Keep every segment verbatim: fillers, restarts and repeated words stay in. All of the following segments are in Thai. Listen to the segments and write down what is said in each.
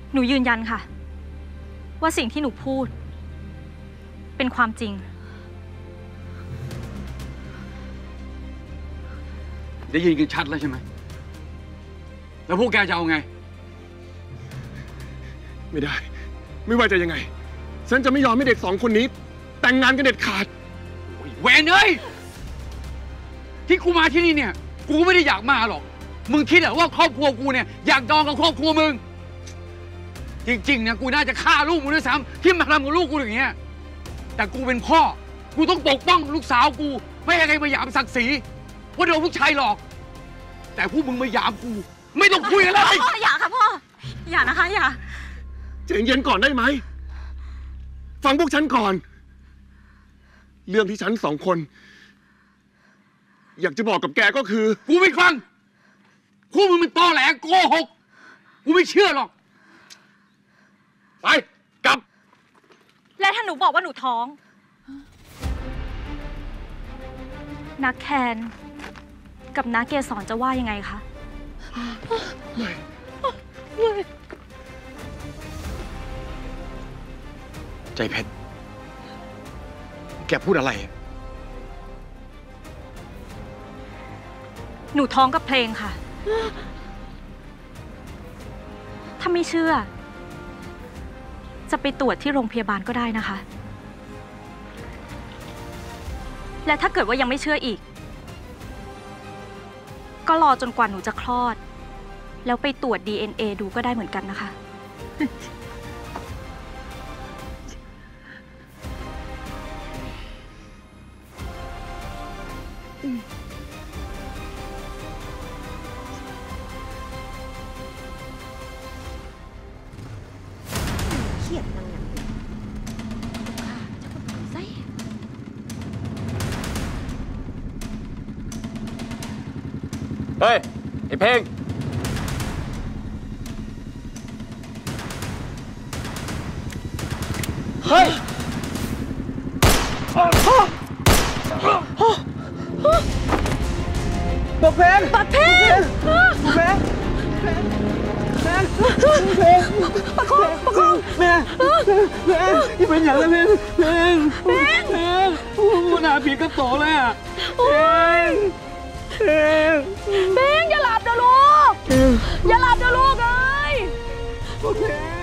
หนูยืนยันค่ะว่าสิ่งที่หนูพูดเป็นความจริงได้ยินกันชัดแล้วใช่ไหมแล้วพวกแกจะเอาไงไม่ได้ไม่ว่าจะยังไงฉันจะไม่ยอมให้เด็กสองคนนี้แต่งงานกันเด็ดขาดเวนเอ้ยที่กูมาที่นี่เนี่ยกูไม่ได้อยากมาหรอกมึงคิดเหรอว่าครอบครัวกูเนี่ยอยากดองกับครอบครัวมึงจริงๆนะกูน่าจะฆ่าลูกมึงด้วยซ้ำที่มาทำกับลูกกูอย่างเงี้ยแต่กูเป็นพ่อกูต้องปกป้องลูกสาวกูไม่ให้ใครมาหยามศักดิ์ศรีว่าโดนผู้ชายหลอกแต่พวกมึงมาหยามกูไม่ต้องคุยกันเลยพ่ออย่าค่ะพ่ออย่านะคะอย่าใจเย็นก่อนได้ไหมฟังพวกฉันก่อนเรื่องที่ฉันสองคนอยากจะบอกกับแกก็คือกูไม่ฟังพวกมึงเป็นตอแหลโกหกกูไม่เชื่อหรอกไปกลับและถ้าหนูบอกว่าหนูท้องนักแคนกับนักเกสรจะว่ายังไงคะไม่ไม่ใจเพชรแกพูดอะไรหนูท้องกับเพลงค่ะถ้าไม่เชื่อจะไปตรวจที่โรงพยาบาลก็ได้นะคะและถ้าเกิดว่ายังไม่เชื่ออีกก็รอจนกว่าหนูจะคลอดแล้วไปตรวจ ดี เอ็น เอ ดูก็ได้เหมือนกันนะคะเครียดนังเนี่ยจะคนใส่เฮ้ยไอ้เพลงเฮ้ยบอกเพลงบอกเพลงบอกเพลงเพลงเพลงประคองประคองแม่เพลงที่เป็นอย่างไรเพลงเพลงเพลงโอ้โหหน้าผีกระโตเลยอ่ะเพลงเพลงเพลงอย่าหลับนะลูกอย่าหลับนะลูกเอ้ยเพลง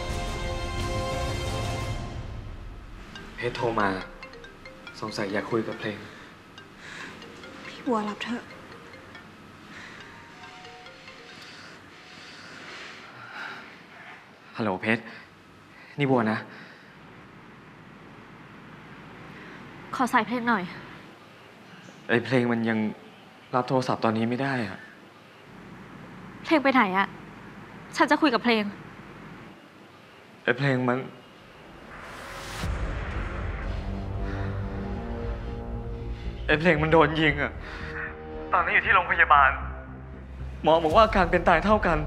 เพชรโทรมาสงสัยอยากคุยกับเพลงพี่บัวรับเถอะฮัลโหลเพชรนี่บัวนะขอสายเพลงหน่อยไอ้เพลงมันยังรับโทรศัพท์ตอนนี้ไม่ได้อะเพลงไปไหนอะฉันจะคุยกับเพลงไอ้เพลงมันไอ้เพลงมันโดนยิงอะตอนนี้อยู่ที่โรงพยาบาลหมอบอกว่าอาการเป็นตายเท่ากัน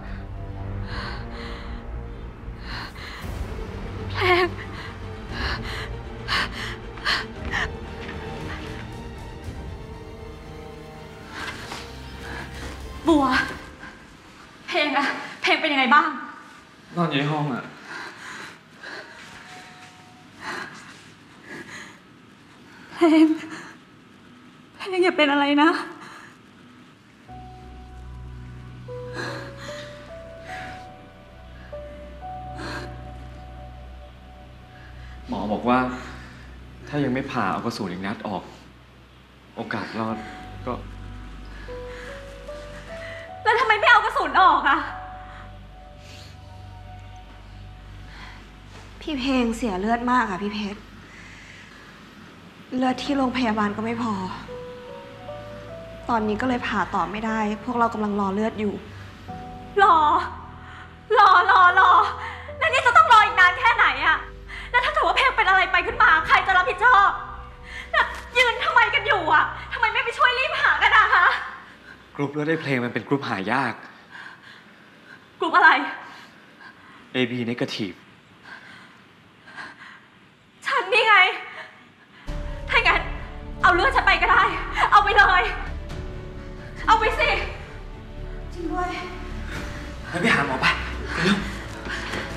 เพลงบัวเพลงอะเพลงเป็นยังไงบ้างนอนอยู่ในห้องอะเพลงเพลงอย่าเป็นอะไรนะหมอบอกว่าถ้ายังไม่ผ่าเอากระสุนอีกนัดออกโอกาสรอดก็แล้วทำไมไม่เอากระสุนออกอะพี่เพลงเสียเลือดมากอะพี่เพชรเลือดที่โรงพยาบาลก็ไม่พอตอนนี้ก็เลยผ่าต่อไม่ได้พวกเรากำลังรอเลือดอยู่รอรอรอรอแล้วนี่จะต้องรออีกนานแค่ไหนอะแล้วถ้าถือว่าเพลงเป็นอะไรไปขึ้นมาใครจะรับผิดชอบแล้วยืนทำไมกันอยู่อะทำไมไม่ไปช่วยรีบหากันอะคะกรุ๊ปเลือดได้เพลงมันเป็นกรุ๊ปหายากกรุ๊ปอะไรเอ บี Negative ฉันนี่ไงถ้างั้นเอาเลือดฉันไปก็ได้เอาไปเลยเอาไปสิจริงด้วยไปหาหมอไปเร็ว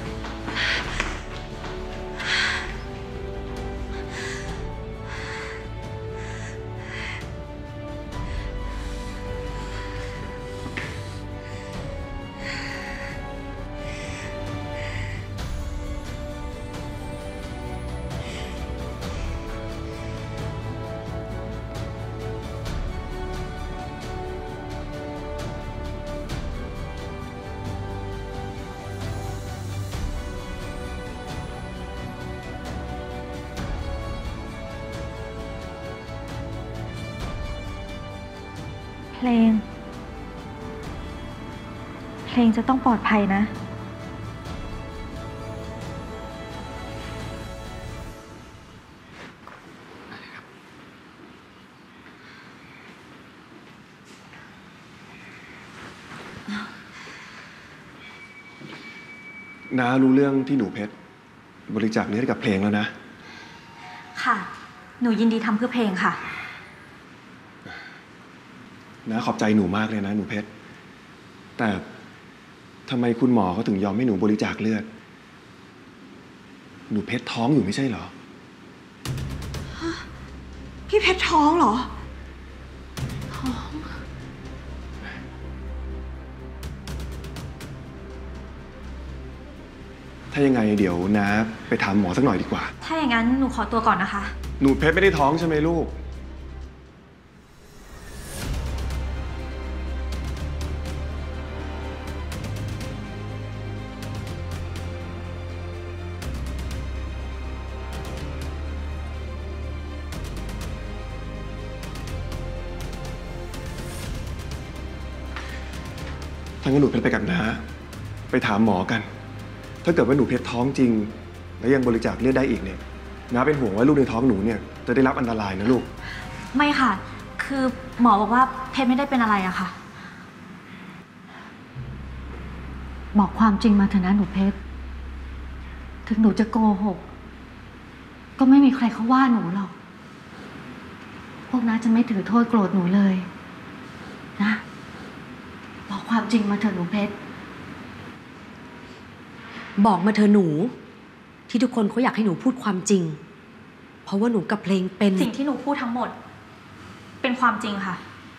เพลง เพลงจะต้องปลอดภัยนะน้ารู้เรื่องที่หนูเพชรบริจาคเลือดให้กับเพลงแล้วนะค่ะหนูยินดีทำเพื่อเพลงค่ะน้าขอบใจหนูมากเลยนะหนูเพชรแต่ทำไมคุณหมอเขาถึงยอมให้หนูบริจาคเลือดหนูเพชรท้องอยู่ไม่ใช่เหรอพี่เพชรท้องเหรอท้องถ้ายังไงเดี๋ยวน้าไปถามหมอสักหน่อยดีกว่าถ้าอย่างนั้นหนูขอตัวก่อนนะคะหนูเพชรไม่ได้ท้องใช่ไหมลูกถ้างั้นหนูเพชรไปกับน้าไปถามหมอกันถ้าเกิดว่าหนูเพชรท้องจริงและยังบริจาคเลือดได้อีกเนี่ยน้าเป็นห่วงว่าลูกในท้องหนูเนี่ยจะได้รับอันตรายนะลูกไม่ค่ะคือหมอบอกว่าเพชรไม่ได้เป็นอะไรอะค่ะบอกความจริงมาเถอะนะหนูเพชรถึงหนูจะโกหกก็ไม่มีใครเขาว่าหนูหรอกพวกน้าจะไม่ถือโทษโกรธหนูเลยนะบอกความจริงมาเถอะหนูเพชรบอกมาเธอหนูที่ทุกคนเขาอยากให้หนูพูดความจริงเพราะว่าหนูกับเพลงเป็นสิ่งที่หนูพูดทั้งหมดเป็นความจริงค่ะ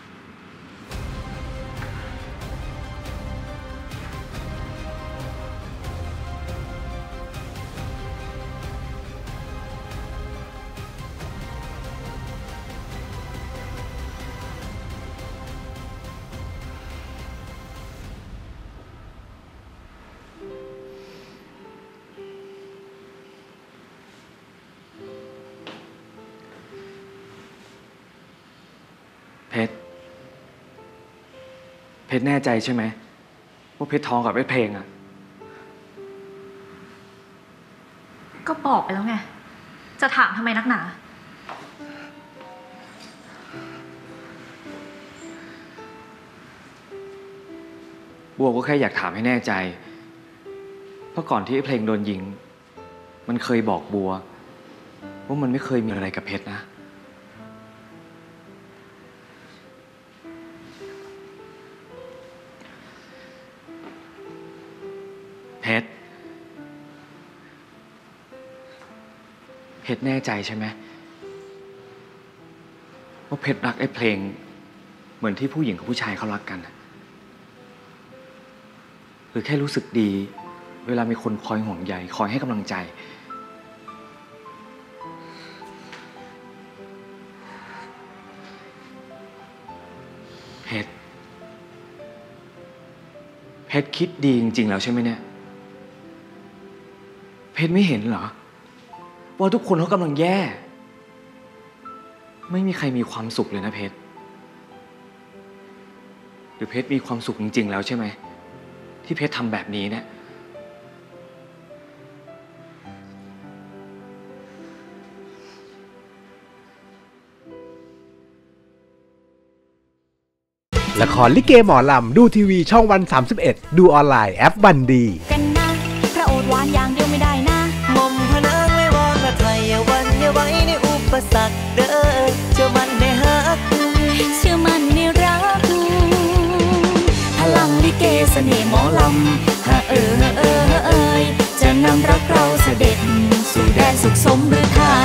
เพชรเพชรแน่ใจใช่ไหมว่าเพชรท้องกับไอ้เพลงอะก็บอกไปแล้วไงจะถามทำไมนักหนาบัวก็แค่อยากถามให้แน่ใจเพราะก่อนที่ไอ้เพลงโดนยิงมันเคยบอกบัวว่ามันไม่เคยมีอะไรกับเพชรนะเพชรเพชรแน่ใจใช่ไหมว่าเพชรรักไอ้เพลงเหมือนที่ผู้หญิงกับผู้ชายเขารักกันหรือแค่รู้สึกดีเวลามีคนคอยห่วงใยคอยให้กำลังใจเพชรเพชรคิดดีจริงๆแล้วใช่ไหมเนี่ยเพชรไม่เห็นเหรอว่าทุกคนเขากำลังแย่ไม่มีใครมีความสุขเลยนะเพชรหรือเพชรมีความสุขจริงๆแล้วใช่ไหมที่เพชรทำแบบนี้เนี่ยละครลิเกหมอลำดูทีวีช่องวันสามสิบเอ็ดดูออนไลน์แอปบันดีกันนะพระโอษฐ์หวานอย่างเดียวไม่ได้นะงมพนางไม่วอนละไทยอย่าวันอย่าไว้ในอุปสรรคเด้อเชื่อมันในฮักเชื่อมันในรักพลังลิเกเสน่ห์หมอลำฮะเออเออเอยจะนำรักเราเสด็จสู่แดนสุขสมหรือไทย